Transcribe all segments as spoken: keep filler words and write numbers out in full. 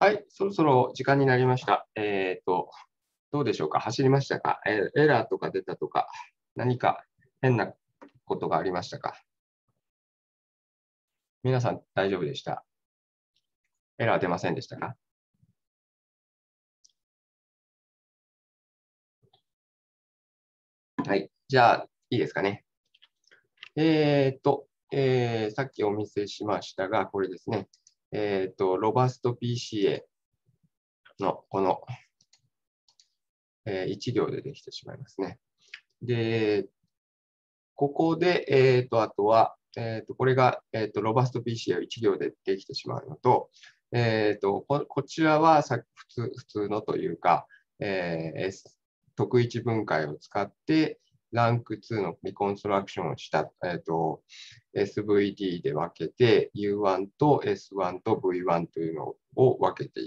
はい、そろそろ時間になりました。えっと、どうでしょうか、走りましたか、えーエラーとか出たとか、何か変なことがありましたか。皆さん大丈夫でした。エラー出ませんでしたか。はい、じゃあ、いいですかね。えっと、えーさっきお見せしましたが、これですね。えっと、ロバスト ピーシーエー のこの、えーいち行でできてしまいますね。で、ここで、えっと、あとは、えっと、これが、えっと、ロバスト ピーシーエー をいち行でできてしまうのと、えっと、ここちらはさ普通普通のというか、えー S 特一分解を使って、ランクツーのリコンストラクションをした、えっと、エスブイディー で分けて、ユーワン と エスワン と ブイワン というのを分けていって、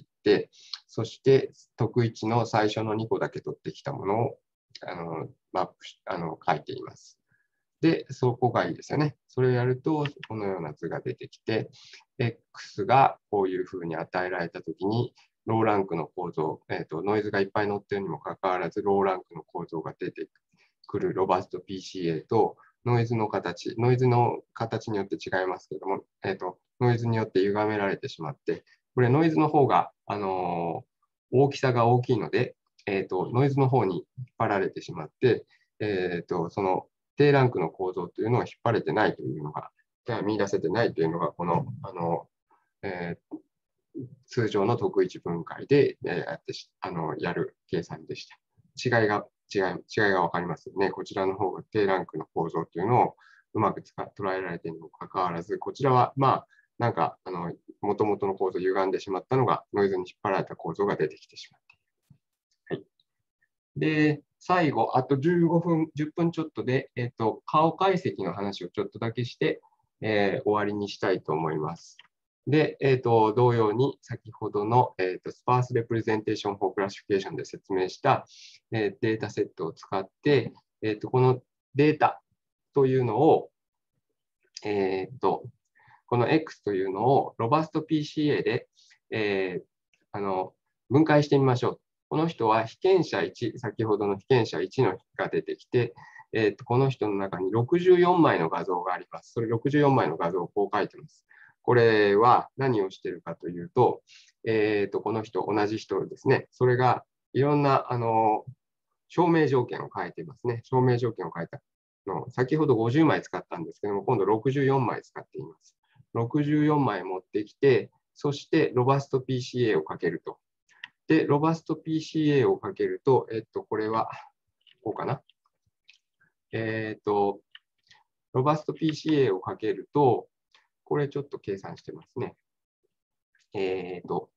そして特一の最初のにこだけ取ってきたものをあのマップあの書いています。で、そこがいいですよね。それをやると、このような図が出てきて、X がこういうふうに与えられたときに、ローランクの構造、えーと、ノイズがいっぱい乗っているにもかかわらず、ローランクの構造が出てくるロバスト ピーシーエー と、ノイズの形、ノイズの形によって違いますけども、えーと、ノイズによって歪められてしまって、これノイズの方が、あのー、大きさが大きいので、えーと、ノイズの方に引っ張られてしまって、えーと、その低ランクの構造というのを引っ張れてないというのが、見出せてないというのが、この、あの、えー、通常の特一分解で、えー、やってしあのやる計算でした。違いが、違い、違いがわかりますよね。こちらの方が低ランクの構造というのをうまく使捉えられているにもかかわらず、こちらは、まあ、なんか、あの、もともとの構造を歪んでしまったのが、ノイズに引っ張られた構造が出てきてしまっている。はい。で、最後、あとじゅうごふん、じゅっぷんちょっとで、えっと、顔解析の話をちょっとだけして、えー、終わりにしたいと思います。で、えっと、同様に先ほどの、えっと、スパースレプレゼンテーションフォークラシフィケーションで説明した、えー、データセットを使って、えっと、このデータというのを、えっと、この X というのをロバスト ピーシーエー で、えー、あの分解してみましょう。この人は被験者いち、先ほどの被験者いちのが出てきて、えーと、この人の中にろくじゅうよんまいの画像があります。それろくじゅうよんまいの画像をこう書いてます。これは何をしているかというと、えーと、この人、同じ人ですね。それがいろんなあの証明条件を変えていますね。証明条件を変えたの。先ほどごじゅうまい使ったんですけども、今度ろくじゅうよんまい使っています。ろくじゅうよんまい持ってきて、そしてロバスト ピーシーエー をかけると。で、ロバスト ピーシーエー をかけると、えっと、これは、こうかな。えっと、ロバスト ピーシーエー をかけると、これちょっと計算してますね。えっと、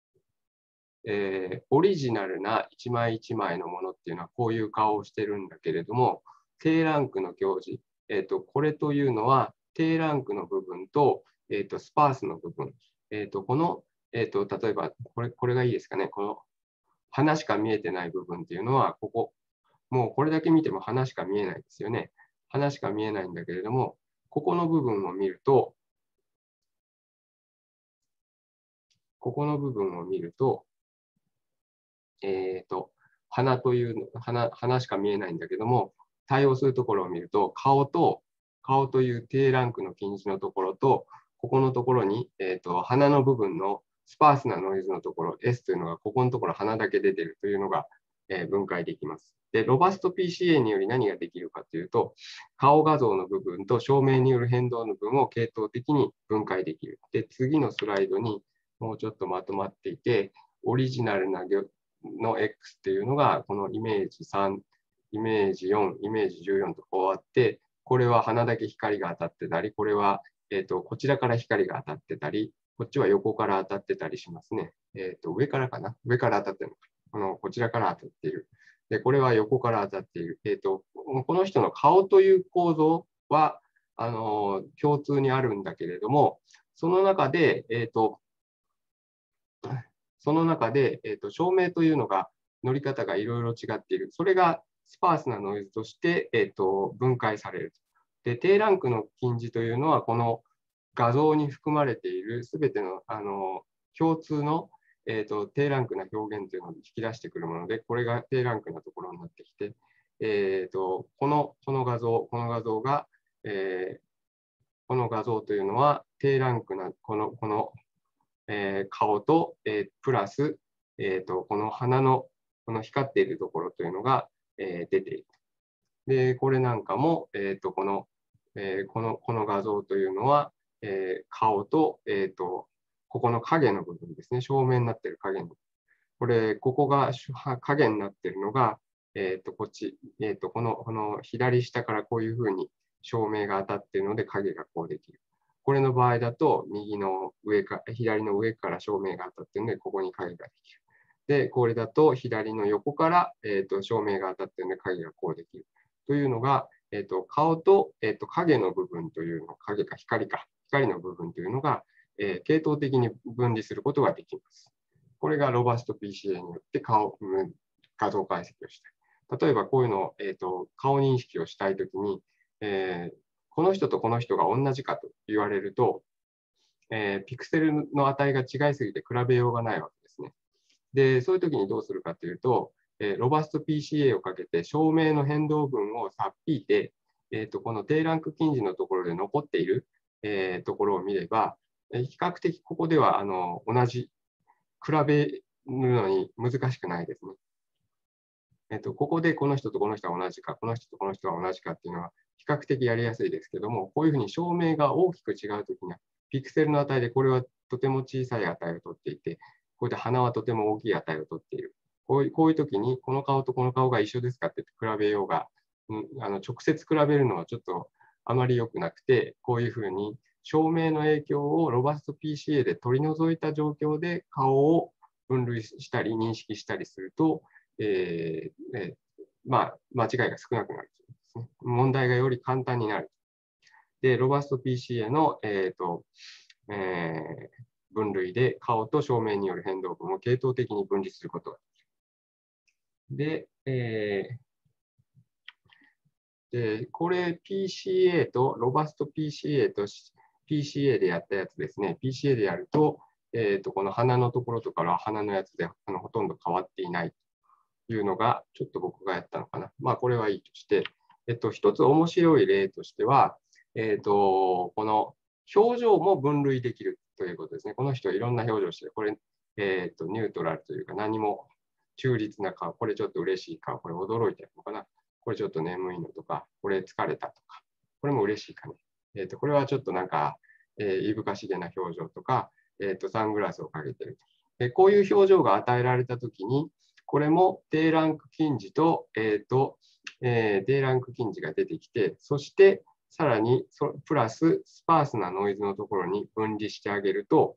えー、オリジナルな一枚一枚のものっていうのはこういう顔をしてるんだけれども、低ランクの表示、えっと、これというのは低ランクの部分と、えっと、スパースの部分、えっと、この、えっと、例えばこれ、これがいいですかね、この花しか見えてない部分っていうのは、ここ、もうこれだけ見ても花しか見えないですよね。花しか見えないんだけれども、ここの部分を見ると、ここの部分を見ると、えっと、花というの花、花しか見えないんだけども、対応するところを見ると、顔と、顔という低ランクの近似のところと、ここのところに、えーと、花の部分のスパースなノイズのところ、S というのがここのところ花だけ出ているというのが、えー、分解できます。で、ロバスト ピーシーエー により何ができるかというと、顔画像の部分と照明による変動の部分を系統的に分解できる。で、次のスライドにもうちょっとまとまっていて、オリジナルなの X っていうのが、このイメージさん、イメージよん、イメージじゅうよんとこうあって、これは鼻だけ光が当たってたり、これは、えーと、こちらから光が当たってたり、こっちは横から当たってたりしますね。えーと、上からかな上から当たってるのか。このこちらから当たっている。で、これは横から当たっている。えーと、この人の顔という構造は、あの共通にあるんだけれども、その中で、えーと、その中で、えーと、照明というのが乗り方がいろいろ違っている。それがスパースなノイズとして、えーと、分解される。で、低ランクの近似というのは、この画像に含まれているすべての、あの共通の、 えーと、低ランクな表現というのを引き出してくるもので、これが低ランクなところになってきて、えーと、この、この画像、この画像が、えー、この画像というのは低ランクなこの、この、えー、顔と、えー、プラス、えーと、この鼻のこの光っているところというのが、えー、出ている。で、これなんかも、えーと、この、えー、この、この画像というのは、えー、顔と、えーと、ここの影の部分ですね、正面になっている影の。これ、ここが影になっているのが、えっと、こっち、えっと、この、この左下からこういうふうに照明が当たっているので影がこうできる。これの場合だと、右の上か、左の上から照明が当たっているので、ここに影ができる。で、これだと左の横から、えっと、照明が当たっているので影がこうできる。というのが、えっと、顔と、えっと、影の部分というの、影か光か、光の部分というのが、えー、系統的に分離することができます。これがロバスト ピーシーエー によって顔、画像解析をしたい。例えばこういうのを、えーと、顔認識をしたいときに、えー、この人とこの人が同じかと言われると、えー、ピクセルの値が違いすぎて比べようがないわけですね。で、そういうときにどうするかというと、えー、ロバスト ピーシーエー をかけて照明の変動分をさっ引いて、えーと、この低ランク近似のところで残っている、えー、ところを見れば、比較的ここではあの同じ比べるのに難しくないですね。えっと、ここでこの人とこの人は同じか、この人とこの人は同じかっていうのは比較的やりやすいですけども、こういうふうに照明が大きく違うときには、ピクセルの値でこれはとても小さい値を取っていて、こうやって鼻はとても大きい値を取っている。こういうこういうときに、この顔とこの顔が一緒ですかって比べようが、うん、あの直接比べるのはちょっとあまり良くなくて、こういうふうに照明の影響をロバスト ピーシーエー で取り除いた状況で顔を分類したり認識したりすると、えーえー、まあ、間違いが少なくなるですね。問題がより簡単になる。で、ロバスト ピーシーエー の、えーとえー、分類で顔と照明による変動分を系統的に分離することができる。で、えー、でこれ ピーシーエー とロバスト ピーシーエー と ピーシーエー でやったやつですね。ピーシーエー でやると、えーと、この鼻のところとかは鼻のやつであのほとんど変わっていないというのが、ちょっと僕がやったのかな。まあ、これはいいとして、えっと、一つ面白い例としては、えっと、この表情も分類できるということですね。この人はいろんな表情してる。これ、えっと、ニュートラルというか何も中立な顔。これちょっと嬉しい顔。これ驚いてるのかな。これちょっと眠いのとか、これ疲れたとか。これも嬉しいかね。えっと、これはちょっとなんか、えー、いぶかしげな表情とか、えっと、サングラスをかけてると。でこういう表情が与えられたときに、これも低ランク近似と、えーとえー、低ランク近似が出てきて、そしてさらにプラススパースなノイズのところに分離してあげると、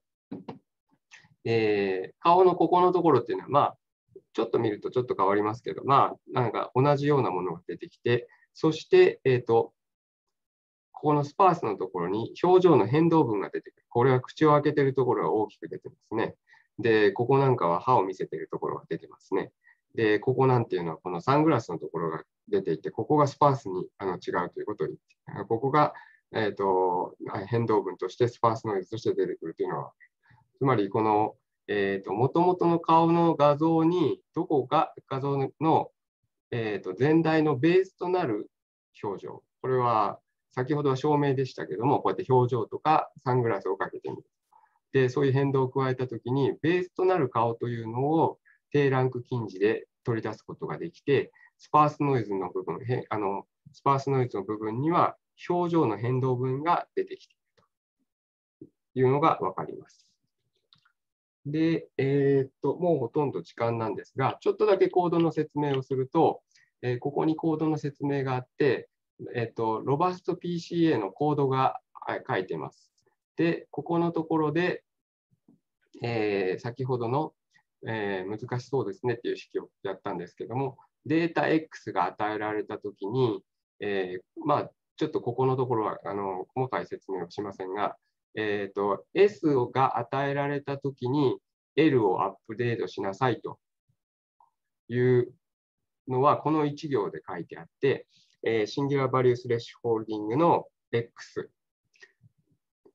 えー、顔のここのところっていうのは、まあ、ちょっと見るとちょっと変わりますけど、まあ、なんか同じようなものが出てきて、そして、えーと、ここのスパースのところに表情の変動分が出てくる。これは口を開けているところが大きく出てますね。で、ここなんかは歯を見せているところが出てますね。で、ここなんていうのはこのサングラスのところが出ていて、ここがスパースにあの違うということを言って、ここが、えーと、変動分としてスパースノイズとして出てくるというのは、つまりこの、えーと、元々の顔の画像にどこが画像の、えーと、全体のベースとなる表情。これは先ほどは照明でしたけども、こうやって表情とかサングラスをかけてみる。で、そういう変動を加えたときに、ベースとなる顔というのを低ランク近似で取り出すことができて、スパースノイズの部分、あのスパースノイズの部分には表情の変動分が出てきているというのが分かります。で、えー、っと、もうほとんど時間なんですが、ちょっとだけコードの説明をすると、えー、ここにコードの説明があって、えー、っと、ロバスト ピーシーエー のコードが書いてます。で、ここのところで、えー、先ほどの、えー、難しそうですねっていう式をやったんですけども、データ X が与えられたときに、えー、まあ、ちょっとここのところはあの細かい説明をしませんが、えーと、S が与えられたときに L をアップデートしなさいというのは、このいち行で書いてあって、えー、シンギュラーバリュースレッシュホールディングの X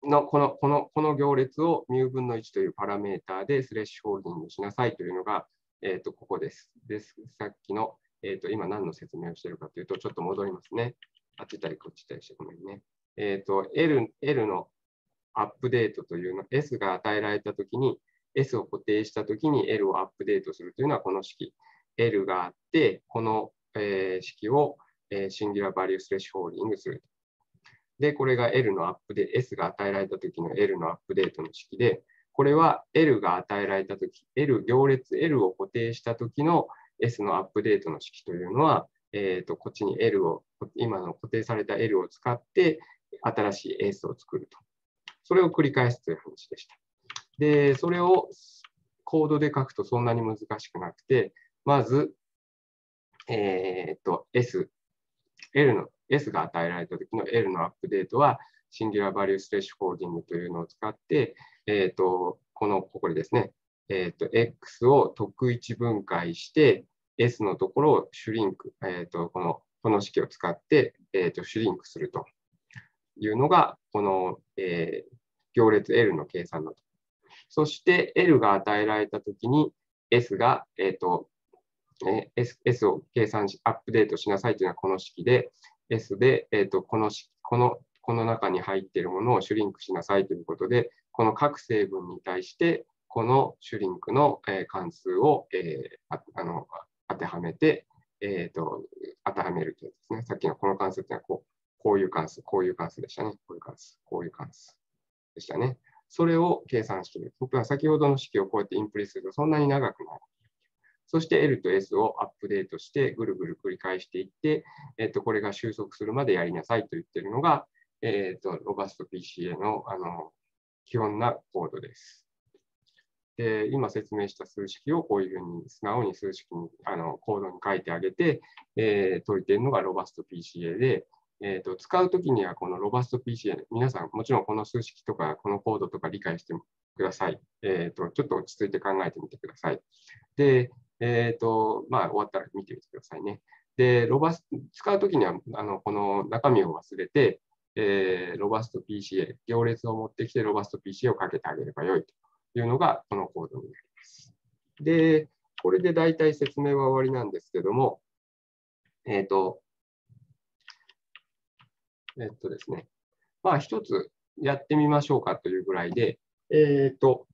のこのこのこの行列を μ 分のいちというパラメータでスレッシュホールディングしなさいというのが、えー、とここです。です。さっきの、えー、と今何の説明をしているかというと、ちょっと戻りますね。あっち行ったりこっち行ったりしてごめんね。えっ、ー、と L, L のアップデートというの、S が与えられたときに、S を固定したときに L をアップデートするというのはこの式。L があって、この、えー、式を、えー、シンギュラーバリュースレッシュホールディングする。で、これが L のアップデート、S が与えられたときの L のアップデートの式で、これは L が与えられたとき、L、行列 L を固定したときの S のアップデートの式というのは、えーと、こっちに L を、今の固定された L を使って、新しい S を作ると。それを繰り返すという話でした。で、それをコードで書くとそんなに難しくなくて、まず、えーと、S、L の、S が与えられたときの L のアップデートは、シンギュラーバリュースレッシュホールディングというのを使って、えーと、この、ここでですね、えーと、X を特一分解して、S のところをシュリンク、えーと、この、この式を使って、えーと、シュリンクするというのが、この、えー、行列 L の計算のと。そして L が与えられたときに S が、えーと、S, S を計算し、アップデートしなさいというのはこの式で、S で、えーと、このこのこの中に入っているものをシュリンクしなさいということで、この各成分に対して、このシュリンクの、えー、関数を、えー、ああの当てはめて、えーと、当てはめるというですね。さっきのこの関数というのはこう、こういう関数、こういう関数でしたね。こういう関数、こういう関数でしたね。それを計算している。僕は先ほどの式をこうやってインプレするとそんなに長くない。そして L と S をアップデートしてぐるぐる繰り返していって、えっと、これが収束するまでやりなさいと言っているのが、えっと、ロバスト ピーシーエー の、あの基本なコードです。で、今説明した数式をこういうふうに素直に数式にあのコードに書いてあげて、えー、解いているのがロバスト ピーシーエー で、えーと、使うときにはこのロバスト ピーシーエー、皆さんもちろんこの数式とかこのコードとか理解してください。えーと、ちょっと落ち着いて考えてみてください。で、えーと、まあ終わったら見てみてくださいね。で、ロバス使うときにはあのこの中身を忘れて、えー、ロバスト ピーシーエー、行列を持ってきてロバスト ピーシーエー をかけてあげればよいというのがこのコードになります。で、これで大体説明は終わりなんですけども、えっと、えっとですね、まあ一つやってみましょうかというぐらいで、えっと、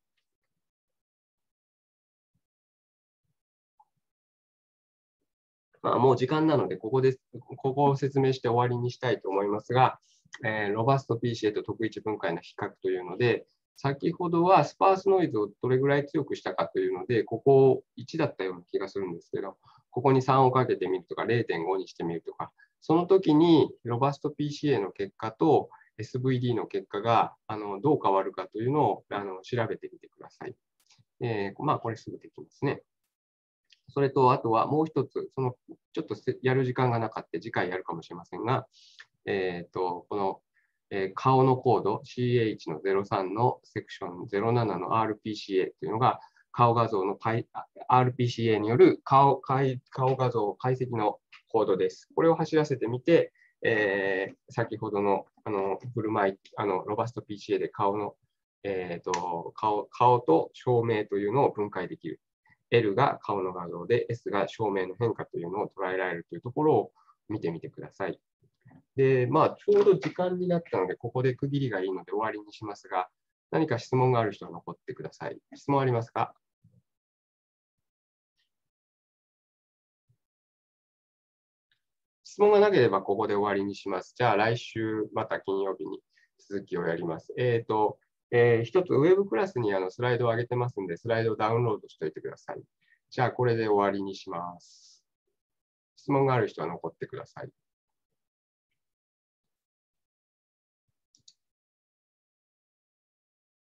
まあ、もう時間なので、ここで、ここを説明して終わりにしたいと思いますが、えー、ロバスト ピーシーエー と特一分解の比較というので、先ほどはスパースノイズをどれぐらい強くしたかというので、ここいちだったような気がするんですけど、ここにさんをかけてみるとか、れいてんごにしてみるとか、その時にロバスト ピーシーエー の結果と エスブイディー の結果があのどう変わるかというのをあの調べてみてください。えー、まあ、これすぐできますね。それと、あとはもう一つ、そのちょっとやる時間がなかった、次回やるかもしれませんが、えー、とこの、えー、顔のコード シーエイチ のゼロさんのセクションゼロななの アールピーシーエー というのが、顔画像の アールピーシーエー による 顔, 顔画像解析のコードです。これを走らせてみて、えー、先ほどのあの振る舞い、あのロバスト ピーシーエー で顔の、えー、と 顔, 顔と照明というのを分解できる。L が顔の画像で S が照明の変化というのを捉えられるというところを見てみてください。で、まあ、ちょうど時間になったので、ここで区切りがいいので終わりにしますが、何か質問がある人は残ってください。質問ありますか？質問がなければここで終わりにします。じゃあ来週また金曜日に続きをやります。えっと、えー、一つウェブクラスにあのスライドを上げてますんで、スライドをダウンロードしておいてください。じゃあこれで終わりにします。質問がある人は残ってください。